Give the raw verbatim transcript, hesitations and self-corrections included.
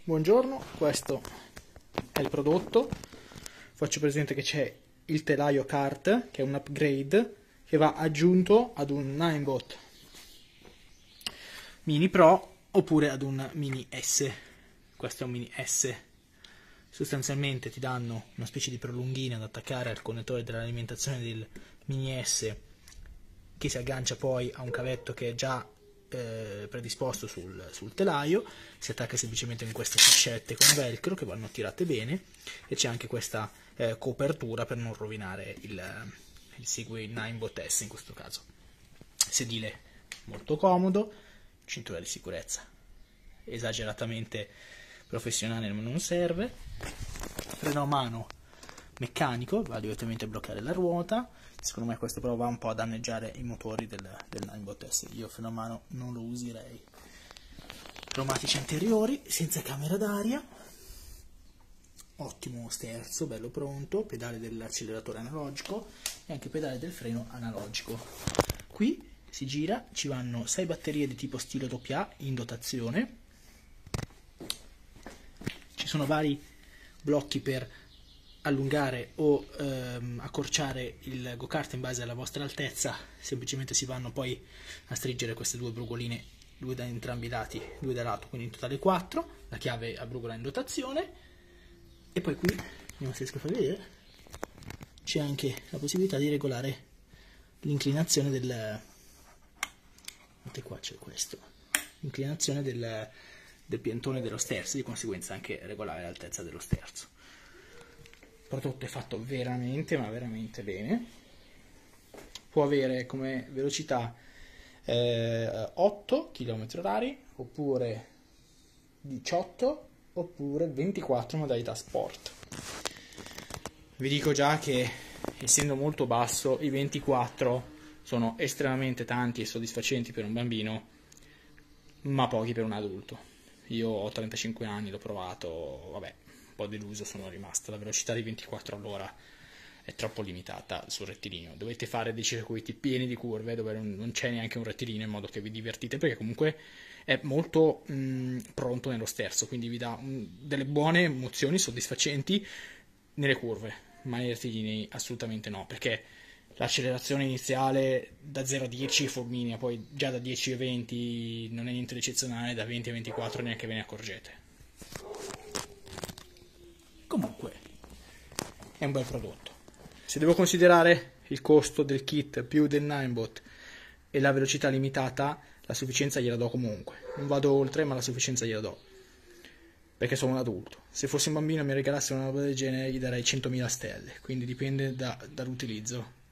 Buongiorno, questo è il prodotto. Faccio presente che c'è il telaio kart, che è un upgrade che va aggiunto ad un Ninebot Mini Pro oppure ad un Mini S. Questo è un Mini S. Sostanzialmente ti danno una specie di prolunghina da attaccare al connettore dell'alimentazione del Mini S, che si aggancia poi a un cavetto che è già eh, predisposto sul, sul telaio. Si attacca semplicemente con queste fascette con velcro che vanno tirate bene, e c'è anche questa eh, copertura per non rovinare il, il Segway Ninebot S in questo caso. Sedile molto comodo, cintura di sicurezza esageratamente professionale ma non serve, freno a mano meccanico, va direttamente a bloccare la ruota. Secondo me questo però va un po' a danneggiare i motori del, del Ninebot S, io freno a mano non lo userei. Pneumatici anteriori senza camera d'aria, ottimo sterzo, bello pronto, pedale dell'acceleratore analogico e anche pedale del freno analogico. Qui si gira, ci vanno sei batterie di tipo stilo doppia A in dotazione, ci sono vari blocchi per allungare o ehm, accorciare il go-kart in base alla vostra altezza. Semplicemente si vanno poi a stringere queste due brugoline, due da entrambi i lati, due da lato, quindi in totale quattro, la chiave a brugola in dotazione. E poi qui, vediamo se riesco a far vedere, c'è anche la possibilità di regolare l'inclinazione del, qua c'è questo, l'inclinazione del, del piantone dello sterzo, di conseguenza anche regolare l'altezza dello sterzo. Il prodotto è fatto veramente ma veramente bene. Può avere come velocità eh, otto chilometri orari oppure diciotto oppure ventiquattro modalità sport. Vi dico già che essendo molto basso i ventiquattro sono estremamente tanti e soddisfacenti per un bambino, ma pochi per un adulto. Io ho trentacinque anni, l'ho provato, vabbè, un po' deluso sono rimasto. La velocità di ventiquattro all'ora è troppo limitata sul rettilineo. Dovete fare dei circuiti pieni di curve dove non c'è neanche un rettilineo, in modo che vi divertite, perché comunque è molto mh, pronto nello sterzo, quindi vi dà mh, delle buone emozioni soddisfacenti nelle curve, ma nei rettilinei assolutamente no, perché l'accelerazione iniziale da zero a dieci fulminea, poi già da dieci a venti non è niente di eccezionale, da venti a ventiquattro neanche ve ne accorgete. Comunque è un bel prodotto. Se devo considerare il costo del kit più del Ninebot e la velocità limitata, la sufficienza gliela do comunque. Non vado oltre, ma la sufficienza gliela do, perché sono un adulto. Se fossi un bambino e mi regalasse una roba del genere gli darei centomila stelle, quindi dipende da, dall'utilizzo.